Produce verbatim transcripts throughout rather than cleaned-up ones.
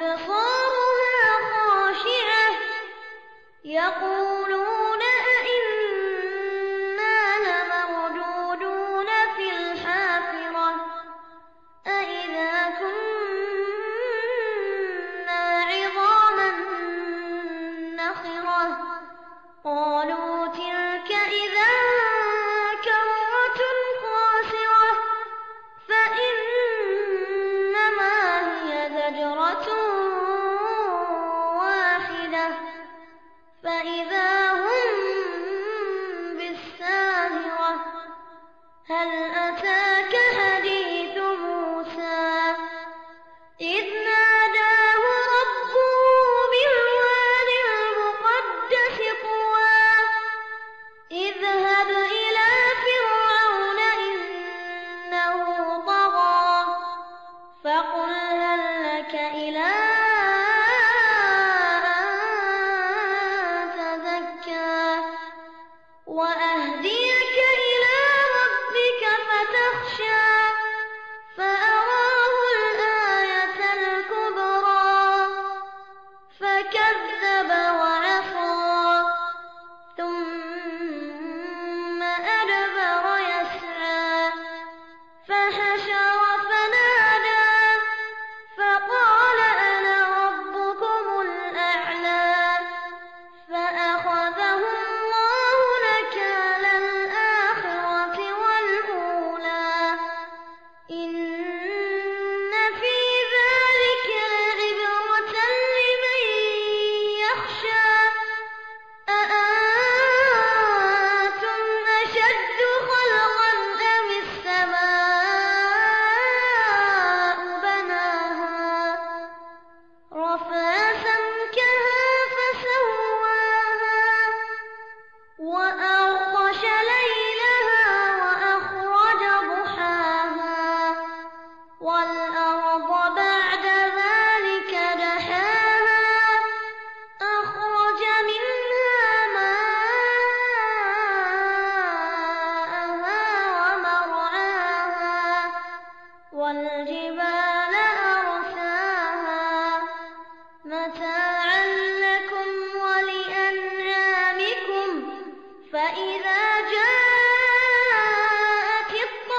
أبصارها خاشعة يقولون أئنا لمردودون في الحافرة أئذا كنا عظاما نخرة قالوا تلك إذا كرة خاسرة فإنما هي زجرة واحدة فإذا هم بالساهرة هل أتاك حديث موسى إذ ناداه ربه بالواد المقدس طوى اذهب إلى فرعون إنه طغى فقل هل لك إلى أن تزكى وأهديك إلى ربك فتخشى فأراه الآية الكبرى فكذب وعصى ثم أدبر يسعى فحشر فنادى فقال أنا ربكم الأعلى فأخذه الله نكال الآخرة والأولى إن في ذلك لعبرة لمن يخشى أأنتم أشد خلقا أم السماء بناها رفع سمكها فسواها وأغطش ليلها وأخرج ضحاها والأرض بعد ذلك دحاها أخرج منها ماءها ومرعاها والجبال أرساها متاعا لكم ولأنعامكم فإذا جاءت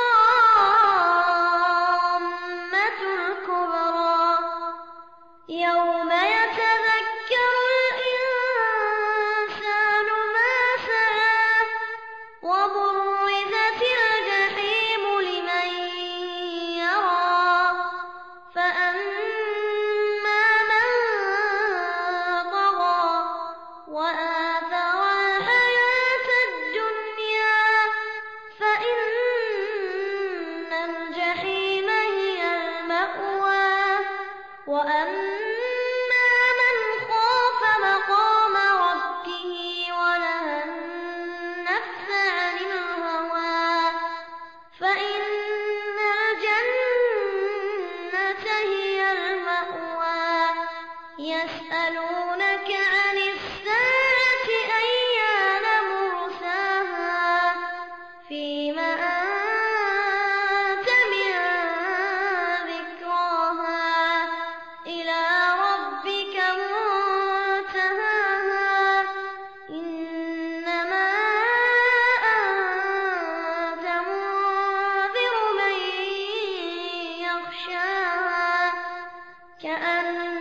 الطامة الكبرى يوم يتذكر الإنسان ما سعى وبرزت الجحيم لمن يرى فأما من طغى وآثر الحياة الدنيا فإن الجحيم هي المأوى وأما من خاف مقام ربه ونهى النفس عن الهوى فإن الجنة هي المأوى يسألونك عن الساعة أيان مرساها فيما أنت من ذكراها إلى ربك منتهاها إنما أنت منذر من يخشاها كأن